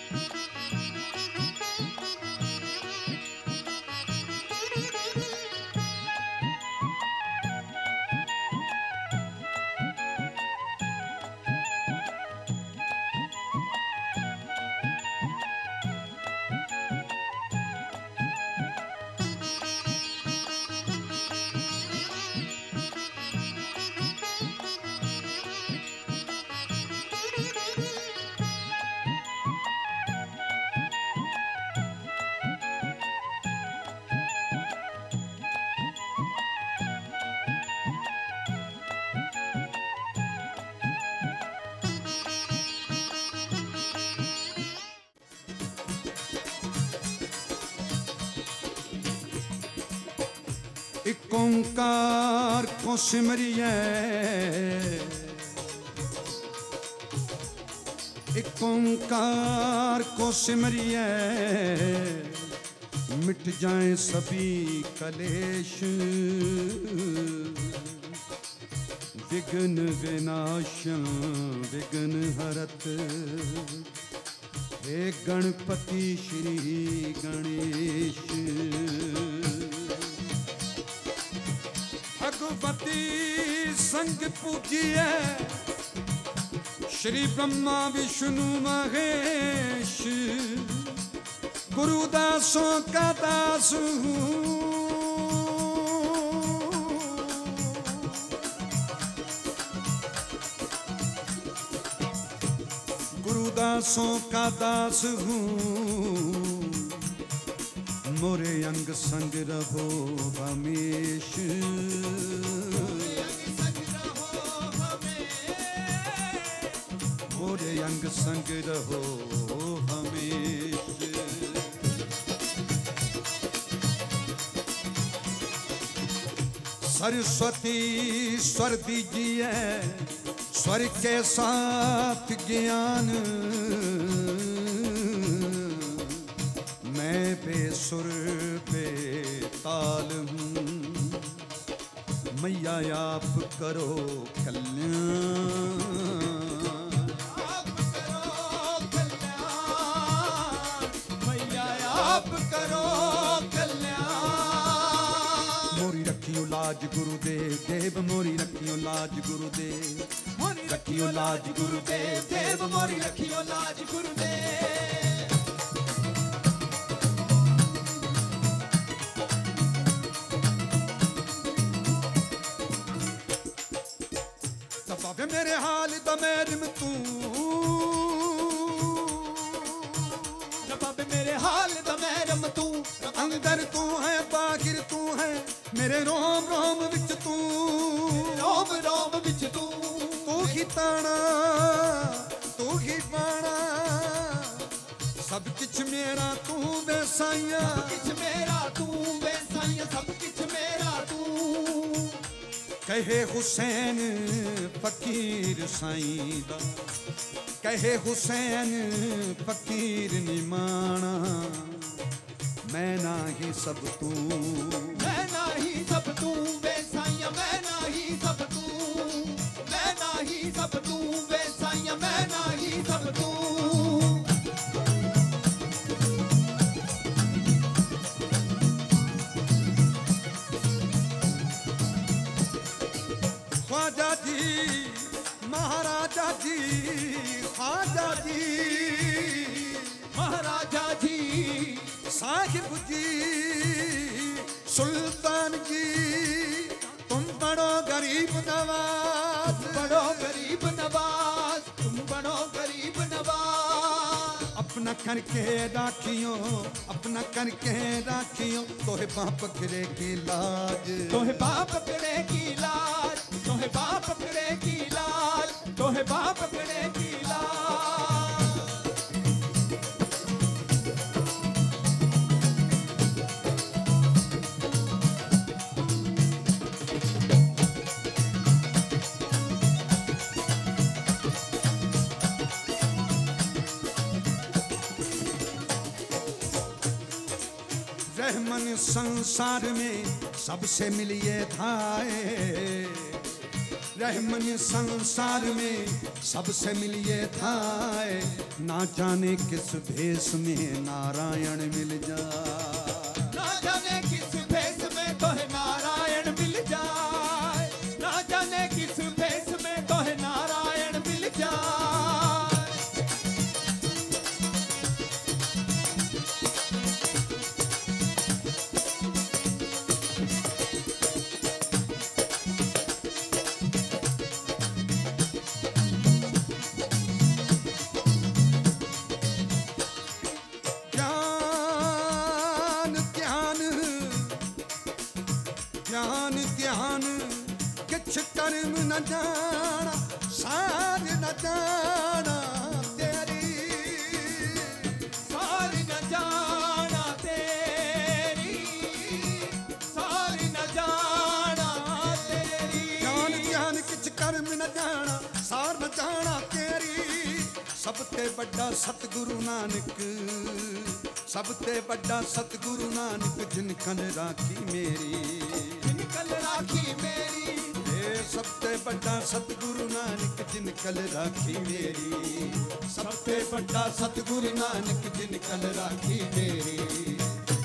एक ओंकार को सिमरिए, एक ओंकार को सिमरिए, मिट जाए सभी कलेश, विघ्न विनाशं विघ्न हरत, हे गणपति श्री गणेश। भगवती संग पूजिए, श्री ब्रह्मा विष्णु महेश, गुरुदासों का दास हूँ, गुरुदासों का दास हूँ, मोरे अंग संग रहो हमेश, मोरे अंग संग रहो हमेश। सरस्वती स्वर दीजिए, स्वर के साथ ज्ञान, मैं बेसुर बेताल हूँ, मैया आप करो कल्याण, आप करो कल्याण, मैया आप करो कल्याण। मोरी रखियो लाज गुरुदेव देव, मोरी रखियो लाज गुरुदेव, मोरी रखियो लाज गुरुदेव देव, मोरी रखियो लाज गुरुदेव। दबावे मेरे हाल दमेर में तू, दबावे मेरे हाल दमेर में तू, अंदर तू है बाहर तू है, मेरे रोम रोम विच तू, रोम रोम विच तू, तू ही ताना तू ही बाणा, सब किछ मेरा तू बेसाइया, सब किछ मेरा तू बेसाइया, सब किछ मेरा तू। कहे हुसैन फकीर साईं दा, कहे हुसैन फकीर निमाना, मैं ना ही सब तू, मैं ना ही सब तू बेसाइया, मैं ना ही सब तू, मैं ना ही सब तू बेसाइया, मैं ना ही सब तू। ख्वाजा जी महाराजा जी, ख्वाजा जी महाराजा जी, साहिब जी सुल्तान जी, तुम बड़ो गरीब नवाज, बड़ो गरीब नवाज, तुम बड़ो गरीब नवाज। अपना करके राखियो, अपना करके राखियो, तोहे बाप पकड़े की लाज, तोहे बाप पकड़े की लाज, तोहे बाप पकड़े की लाज, तोहे बाप पकड़े की लाज। रहमन संसार में सबसे मिलिए थाए, रहमन संसार में सबसे मिलिए थाए, ना जाने किस भेष में नारायण मिल जाए। ना जाने किस भेष में तो है नारायण मिल जाए, ना जाने किस भेष में तो है नारायण मिल जाए। ज्ञान ध्यान किछ कर्म न जाना, सार न जाना तेरी, सार न जाना तेरी, सार न जाना तेरी। ज्ञान ध्यान किछ कर्म न जाना, सार न जाना तेरी। सबते बड़ा सतगुरु नानक, सबते बड़ा सतगुरु नानक, जिनकन राखी मेरी, जिनकल राखी मेरी। सबते बड़ा सतगुरु नानक, जिनकल राखी मेरी, सबते बड़ा सतगुरु नानक, जिनकल राखी मेरी।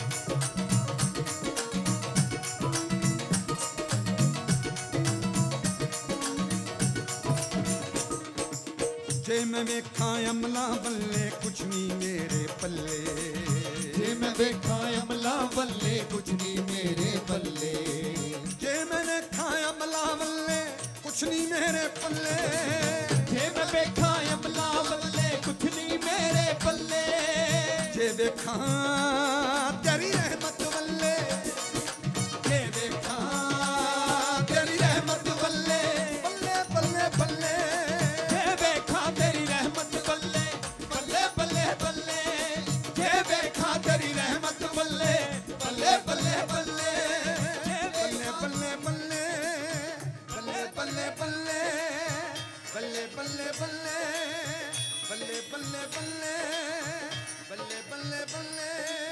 जे मैं वेखा अमला बल्ले कुछ नहीं मेरे पल्ले, जे मैं वेखा अमला बल्ले कुछ नहीं मेरे पल्ले, जे मैंने खाया अमला बल्ले कुछ नहीं मेरे पल्ले, जे मैं वेखा अमला बल्ले कुछ नहीं मेरे पल्ले। जे वेखा तेरी रहमत बल्ले, जे वेखा तेरी रहमत बल्ले, बल्ले बल्ले बल्ले, जे वेखा तेरी रहमत बल्ले, बल्ले बल्ले बल्ले, जे वेखा तेरी रहमत बल्ले, बल्ले बल्ले बल्ले, बल्ले बल्ले बल्ले, बल्ले बल्ले बल्ले, बल्ले बल्ले बल्ले, बल्ले बल्ले बल्ले, बल्ले बल्ले बल्ले।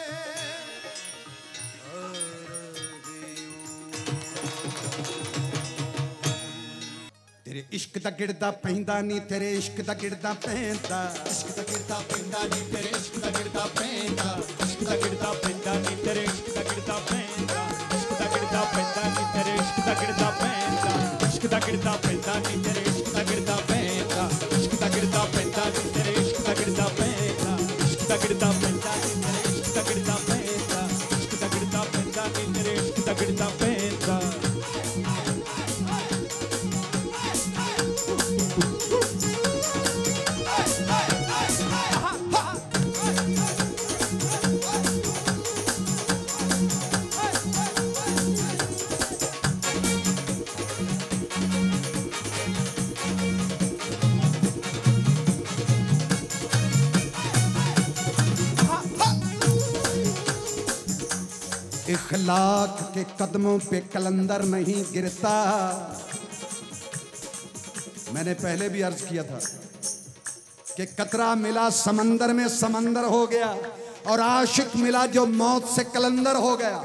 तेरे इश्क दा गिरदा पैंदा नी, तेरे इश्क दा गिरदा पैंदा, इश्क दा गिरदा पैंदा नी, तेरे इश्क दा गिरदा पैंदा, इश्क दा गिरदा पैंदा नी, तेरे इश्क दा गिरदा पैंदा, इश्क दा गिरदा पैंदा नी, तेरे इश्क दा गिरदा पैंदा, इश्क दा गिरदा पैंदा नी, तेरे इश्क दा गिरदा पैंदा, इश्क दा गिरदा पैंदा नी, तेरे इश्क दा गिरदा पैंदा, इश्क दा गिरदा पैंदा नी, तेरे इश्क दा गिरदा पैंदा, इश्क दा गिरदा पैंदा नी, तेरे इश्क दा गिरदा पैंदा। इखलाक के कदमों पे कलंदर नहीं गिरता। मैंने पहले भी अर्ज किया था कि कतरा मिला समंदर में समंदर हो गया, और आशिक मिला जो मौत से कलंदर हो गया।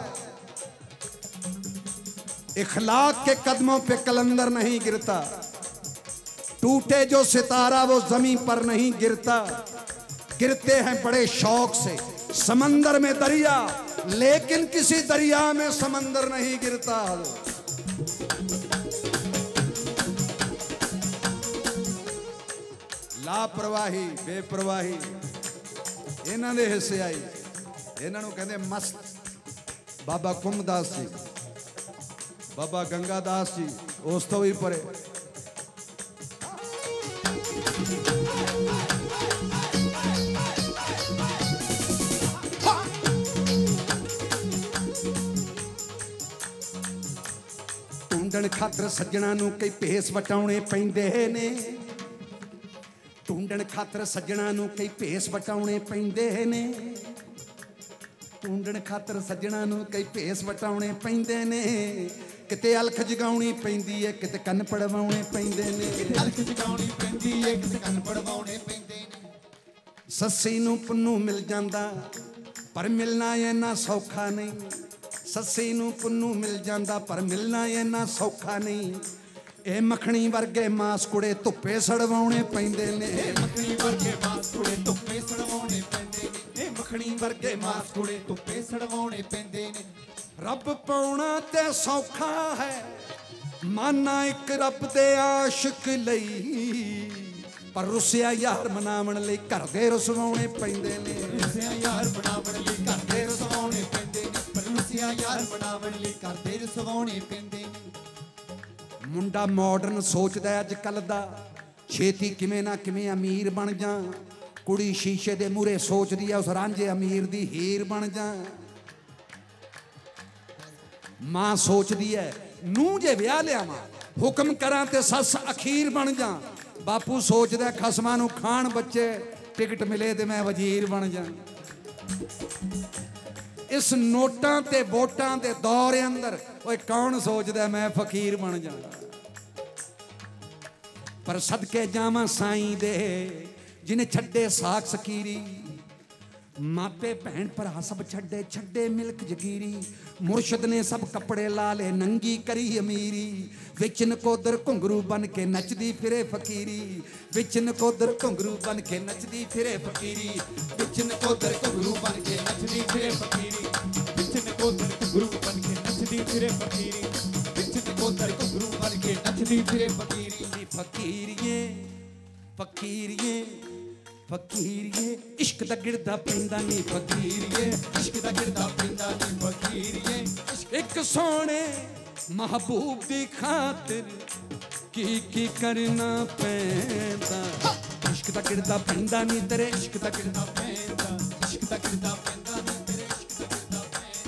इखलाक के कदमों पे कलंदर नहीं गिरता, टूटे जो सितारा वो जमीन पर नहीं गिरता। गिरते हैं बड़े शौक से समंदर में दरिया, लेकिन किसी दरिया में समंदर नहीं गिरता। लापरवाही बेपरवाही इन्हां दे हिस्से आई। इन्हां नूं कहंदे मस्त। बाबा कुमदास जी, बाबा गंगादास जी उस तो भी परे। ढूंढण खातर सज्जणा नूं कई भेस वटाउणे पैंदे ने। ढूंढण खातर सज्जणा नूं कई भेस वटाउणे पैंदे ने। ढूंढण खातर सज्जणा नूं कई भेस वटाउणे पैंदे ने। किते अलख जगाउणी पैंदी है, किते कन्न पड़वाउणे पैंदे ने। अलख जगाउणी पैंदी है, किते कन्न पड़वाउणे पैंदे ने। सस्सी नूं पुन्नू मिल जांदा, पर मिलना इन्ना सौखा नहीं। सस्सी नूं पुन्नू मिल जांदा, पर मिलना इन्ना सौखा नहीं। ए मखणी वर्गे मास कुड़े धुप्पे सड़वाउणे पैंदे ने मखणी वर्गे मास कुड़े धुप्पे सड़वाउणे पैंदे ने मखणी वर्गे मास कुड़े धुप्पे सड़वाउणे पैंदे ने रब पाउणा ते सौखा है माना एक रब दे आशिक लई पर रुसिया यार मनावण लई घर दे रसवाउणे पैंदे ने रुसिया यार मनावण लई घर दे रसवाउणे पैंदे ने पर रुसिया यार मनावण लई घर दे रसवाउणे पैंदे ने मुंडा मॉडर्न सोचदा अज कल दा छेती किवें ना किवें अमीर बन जा कुड़ी शीशे दे मूरे सोचदी है उस रांझे अमीर दी हीर बन जा मां सोचदी है नूं जे विआह लियावां हुक्म करां ते सस अखीर बन जा बापू सोचदा खसमां नूं खाण बच्चे टिकट मिले ते मैं वजीर बन जा इस नोटां ते वोटां दे दौर अंदर ओए कौन सोचदा मैं फकीर बन जा पर सदके जावां साईं दे जिन्हें छड्डे साख सकीरी मापे भैन भरा सब छड्डे छड्डे मिल्क जगीरी मुर्शद ने सब कपड़े ला ले नंगी करी अमीरी विच नकोदर घुंगरू बन के नचदी फिरे फकीरी विच नकोदर घुंगरू बन के नचदी फिरे फकीरी विच नकोदर घुंगरू बन के नचदी फिरे फकीरी विच नकोदर घुंगरू बन के नचदी फिरे फकीरी विच नकोदर घुंगरू बन के नचदी फिरे फकीरी फकीरिए फकीरिए फकीरिए इश्क दा गिरदा पैंदा नी फकीरिए इश्क दा गिरदा पैंदा नी फकीरिए एक सोने महबूब दी खातिर की करना पैंदा इश्क दा गिरदा पैंदा नी तेरे इश्क दा गिरदा पैंदा इश्क दा गिरदा पैंदा नी तेरे इश्क दा गिरदा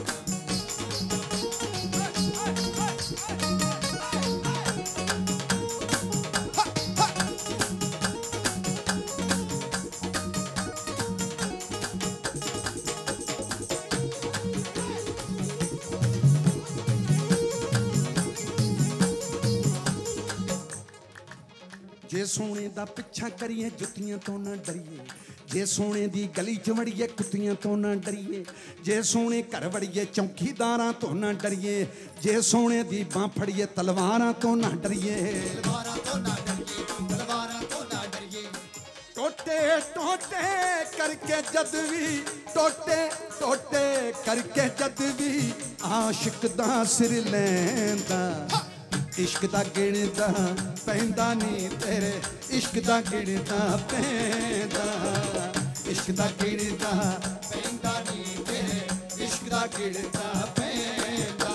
जे सोने दा पिछा करिए जुत्तियां तो ना डरिए जे सोने दी गली च वड़िए कुत्तियां तो ना डरिए जे सोने घर वड़िए चौकीदारां तो ना डरिए जे सोने दी बां फड़िए तलवारां तो ना डरिए टोटे टोटे करके जद भी टोटे टोटे करके जद भी आशिक दा सिर लैंदा इश्क दा गिणदा पैंदा नी तेरे इश्क दा गिणदा पैंदा इश्क दा गिणदा पैंदा नी तेरे इश्क दा गिणदा पैंदा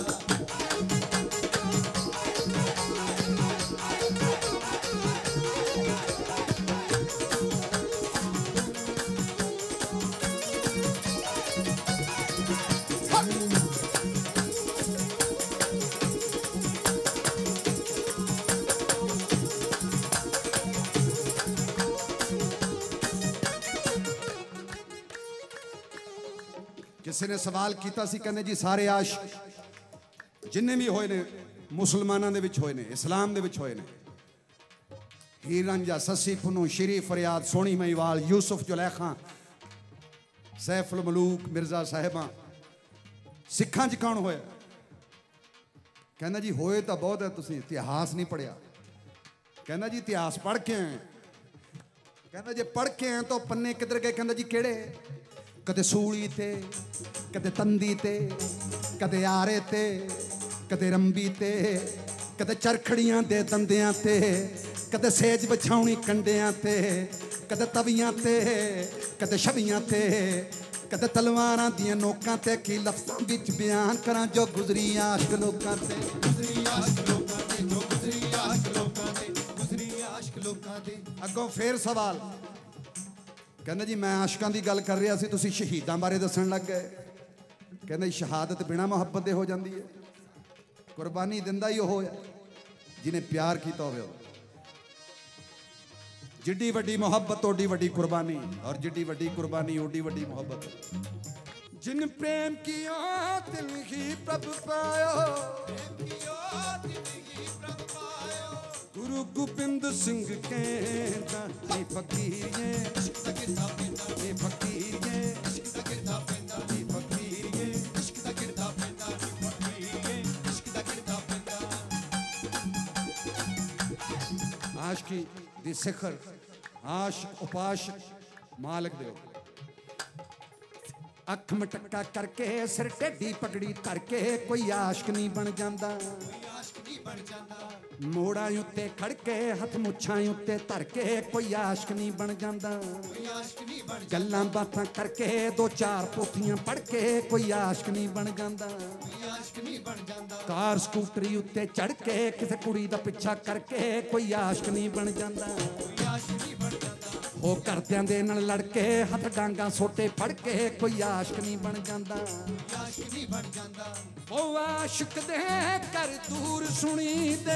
किसी ने सवाल किया कहने जी सारे आशिक जिन्ने भी होए ने मुसलमानों दे विच होए ने इस्लाम दे विच होए ने हीर रांझा ससी पुनू श्री फरियाद सोनी महिवाल यूसुफ जुलैखा सैफुल मलूक मिर्जा साहिबा सिखां च कौन होया कहना जी होए तो बहुत है तुसीं इतिहास नहीं पढ़िया कहना जी इतिहास पढ़ के आए कहना जे पढ़ के आए तो पन्ने किधर गए कहना जी केड़े कदे सूली ते कदे तंदी ते कदे आरे ते कदे रंबी ते कदे चरखड़ियां दे दंदियां ते कदे सेज बछाउणी कंडियां ते कदे तवियां ते कदे छवियां ते कदे तलवारां दियां नोकां ते की लफ्ज़ां विच बयान करां जो गुजरी आशिक लोकां ते गुजरी आशिक लोकां ते जो गुजरी आशिक लोकां ते गुजरी आशिक लोकां ते अगों फिर सवाल कहना जी मैं आशिकां दी गल कर रहा सी तुसीं शहीदां बारे दस्सण लग गए कहना जी शहादत बिना मुहब्बत दे हो जाती है कुर्बानी दिंदा ही हो जिन्हें प्यार किया होवे जिड्डी वड्डी मुहब्बत ओडी वड्डी कुर्बानी और जिड्डी वड्डी कुर्बानी ओडी वड्डी मुहब्बत जिन प्रेम किया तिन ही प्रभु पायो गुरु गोबिंद सिंह कहता ये फकीर ये फकीर ये फकीर ये आशिकी दी सिखर आशिक उपाशिक मालिक दे अख मटक्का करके सिर टेढ़ी पगड़ी धर के कोई आशिक नहीं बन जाता मोड़ा उत्ते खड़के हथ मुछां उत्ते धर के कोई आशिक नहीं बन जाता गल्लां बातां करके दो चार पोथियां पढ़ के कोई आशिक नहीं बन जाता कार स्कूटरी उत्ते चढ़ के किसी कुड़ी दा पिछा करके कोई आशिक नहीं बन जाता हो करदियां दे नाल लड़के हथ डांगा सोटे फड़ के कोई आशिक नहीं बन जाता ओ आशिक दे कर दूर सुनी दे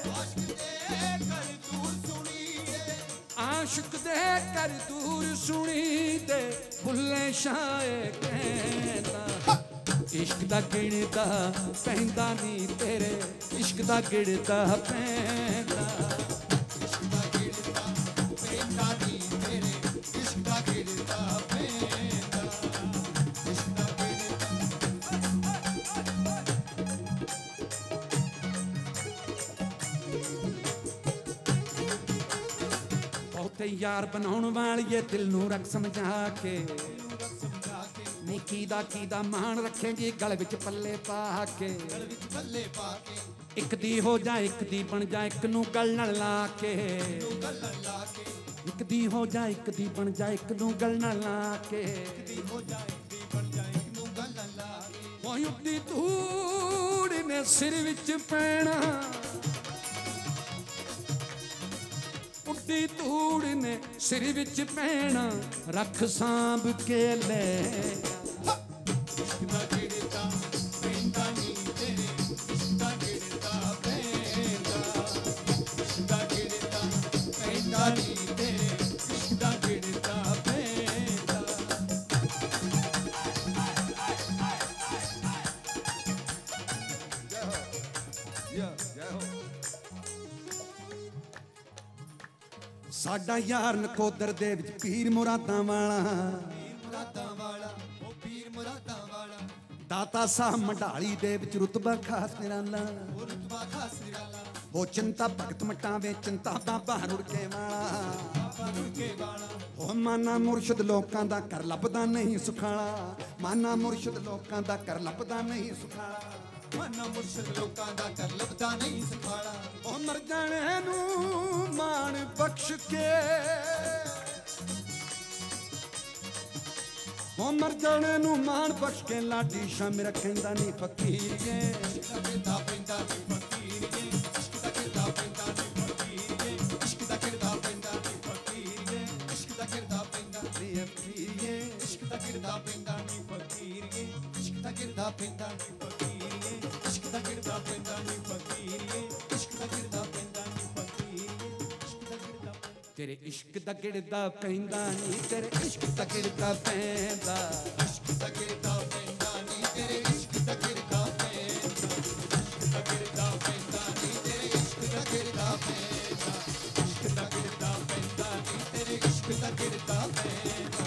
आशिक दे कर दूर सुनी दे भुल्ले शाए कहंदा इश्क दा गिणदा पैंदा नी तेरे इश्क दा गिणदा पैंदा यार बनाउण वालिए दिल नू रख समझा के नी कीदा मान रखेंगी गल विच पल्ले पा के एक दी हो जा एक दी बन जा एक नू गल नाल ला के एक दी हो जा एक दी बन जा एक नू गल नाल ला के ओए उड्डी धूड़ ने सिर विच पैना उड्डी धूड़ ने सिर विच पैना रख सांभ के ले साडा यार नकोदर दे विच पीर मुरादां वाला दाता साहब मंडाली दे विच रुतबा खास निराला हो चिंता भगत मटावे चिंता बाबा रुड़के वाला हो माना मुर्शद लोकां दा कर लभदा नहीं सुखाला माना मुर्शद लोकां दा कर लभदा नहीं सुखाला माना मुर्शद लोकां दा कर लभदा नहीं सुखाला ओ मर जाने नू मान बख्श के ओ मर जाने नू मान बख्श के लाडी शाम रखेंदा नहीं फकीर के तेरे इश्क दा गिरदा पैंदा नी तेरे इश्क दा गिरदा पैंदा इश्क दा गिरदा पैंदा नी तेरे इश्क दा गिरदा पैंदा इश्क दा गिरदा पैंदा नी तेरे इश्क दा गिरदा पैंदा इश्क दा गिरदा पैंदा नी तेरे इश्क दा गिरदा पैंदा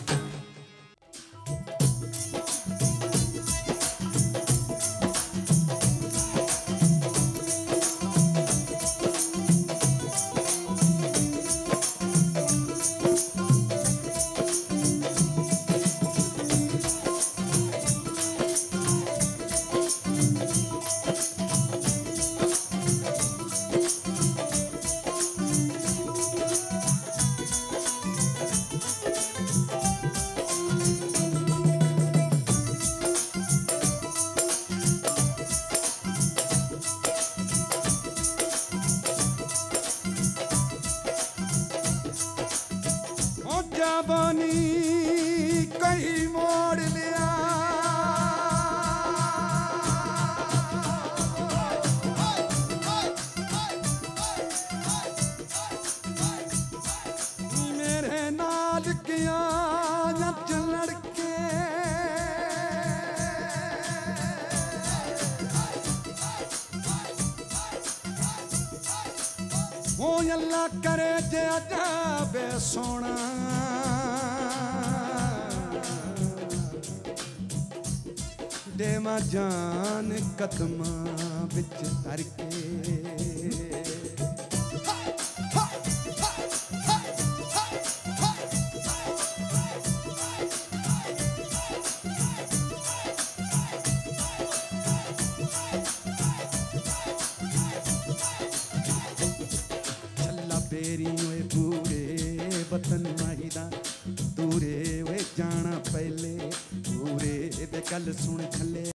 अल्लाह करे जे अजाबे सोना देवा जान कदमां विच धर के वतन माही दा दूरे वे जाना पहले पूरे दे गल सुन छले